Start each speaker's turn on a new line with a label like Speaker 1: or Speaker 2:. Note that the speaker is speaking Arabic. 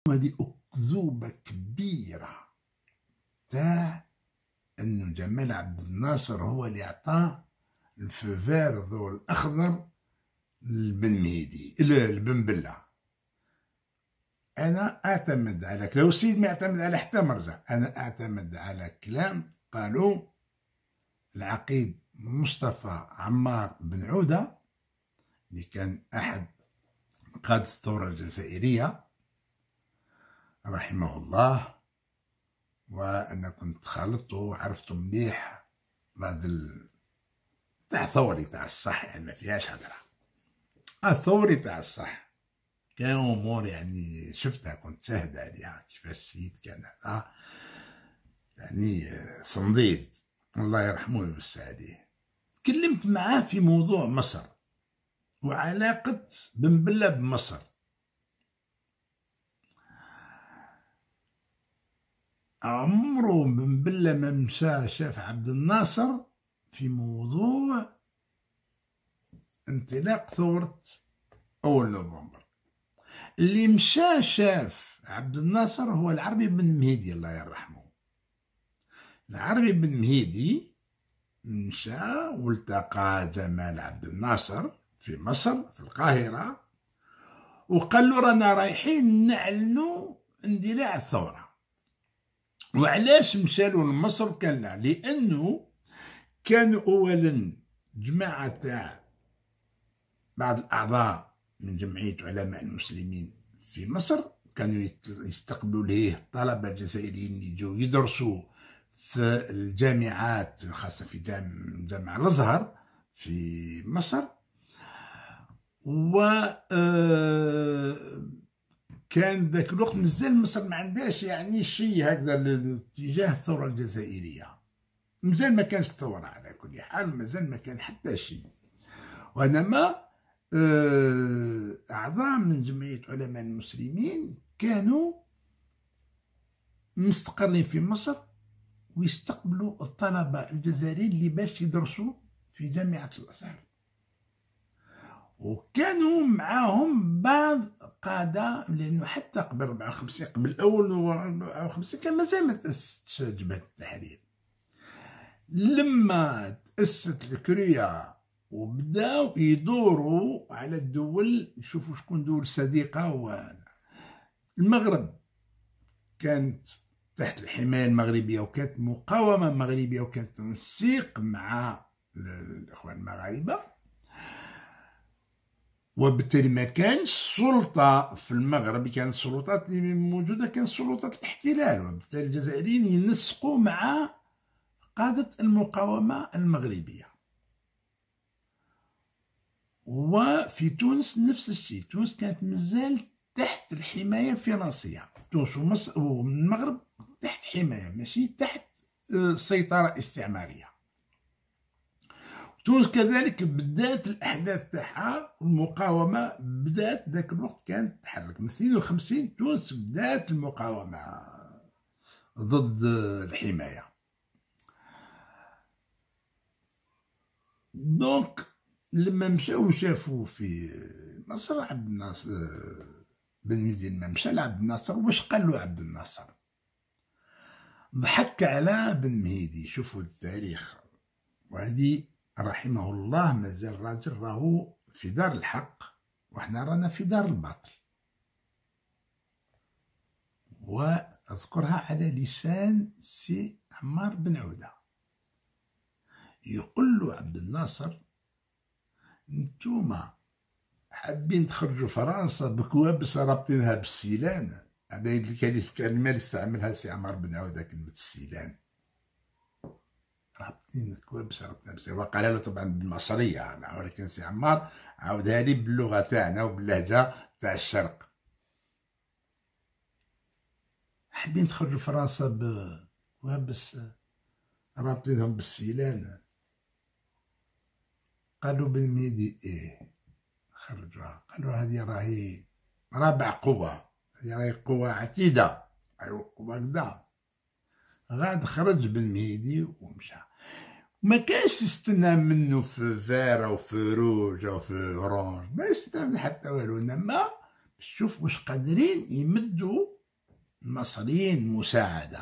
Speaker 1: هذه أكذوبة كبيرة تاع أنو جمال عبد الناصر هو اللي عطاه الفوفير الضوء الأخضر لبن مهيدي لبن بلة. أنا أعتمد على لو السيد ما يعتمد على حتى مرجع، أنا أعتمد على كلام قالوا العقيد مصطفى عمار بن عودة اللي كان أحد قادة الثورة الجزائرية رحمه الله، وأنا كنت خالطته وعرفته مليح بعد تاع ثوري تاع الصح، يعني ما فيهاش هضرة. الثوري تاع الصح كان أمور يعني شفتها كنت شاهد عليها كيفاش السيد كان يعني صنديد الله يرحمه ويوسع عليه. تكلمت معاه في موضوع مصر وعلاقة بن بلة بمصر. عمره بن بلة ما مشى شاف عبد الناصر في موضوع انطلاق ثورة أول نوفمبر. اللي مشى شاف عبد الناصر هو العربي بن مهيدي الله يرحمه. العربي بن مهيدي مشى والتقى جمال عبد الناصر في مصر في القاهرة وقال له رانا رايحين نعلنوا اندلاع الثورة. وعلاش مشالو لمصر؟ كان لا، لأنه كانوا أولا جماعة تاع بعض الأعضاء من جمعية علماء المسلمين في مصر كانوا يستقبلوا ليه الطلبة الجزائريين اللي يجوا يدرسوا في الجامعات خاصة في جامع الأزهر في مصر. و كان ذاك الوقت مازال مصر ما عندهاش يعني شيء هكذا تجاه الثورة الجزائرية، مازال ما كانش الثورة على كل حال، مازال ما كان حتى شيء. وإنما أعضاء من جمعية علماء المسلمين كانوا مستقرين في مصر ويستقبلوا الطلبة الجزائريين اللي باش يدرسوا في جامعة الأزهر، وكانوا معاهم بعض قادة، لأنه حتى قبل 54 قبل أول 54 كان مازال ما تأسستش جبهة التحرير. لما تأسست الكرية وبداو يدوروا على الدول يشوفوا شكون دول صديقة، المغرب كانت تحت الحماية المغربية وكانت مقاومة مغربية وكانت تنسيق مع الإخوان المغاربة، وبالتالي ما كانش سلطة في المغرب، كانت السلطات اللي موجودة كانت سلطات الاحتلال، وبالتالي الجزائريين ينسقوا مع قادة المقاومة المغربية. وفي تونس نفس الشيء، تونس كانت مازال تحت الحماية الفرنسية، تونس ومصر والمغرب تحت حماية ماشي تحت سيطرة استعمارية. تونس كذلك بدات الأحداث تاعها والمقاومة بدات ذاك الوقت كانت تتحرك من 52. تونس بدات المقاومة ضد الحماية. دونك لما مشاو شافوا في مصر عبد الناصر بن مهيدي، لما مشى لعبد الناصر واش قال له عبد الناصر؟ ضحك على بن مهيدي. شوفوا التاريخ، وهذه رحمه الله مازال راجل راهو في دار الحق وحنا رانا في دار الباطل. واذكرها على لسان سي عمار بن عودة. يقول له عبد الناصر نتوما حابين تخرجوا فرنسا بكوابس رابطينها بالسيلان. هذا الكلمة اللي استعملها سي عمار بن عودة، كلمة السيلان، رابطين كوابس رابطينها بالسيلان. وقال له طبعا بالمصرية، ولكن سي عمار عاودها لي باللغة تاعنا وباللهجة تاع الشرق. حابين تخرجوا فرنسا بكوابس رابطينهم بالسيلان. قالوا بن مهيدي ايه خرجوها. قالوا هذه راهي رابع قوة، هذه راهي قوة عتيدة، أيوا قوة كدا. غاد خرج بن مهيدي ومشى، ما كانش يستنى منه في فارا وفي روج وفي اورانج، ما يستنى من حتى والو، انما شوف واش قادرين يمدوا المصريين مساعدة.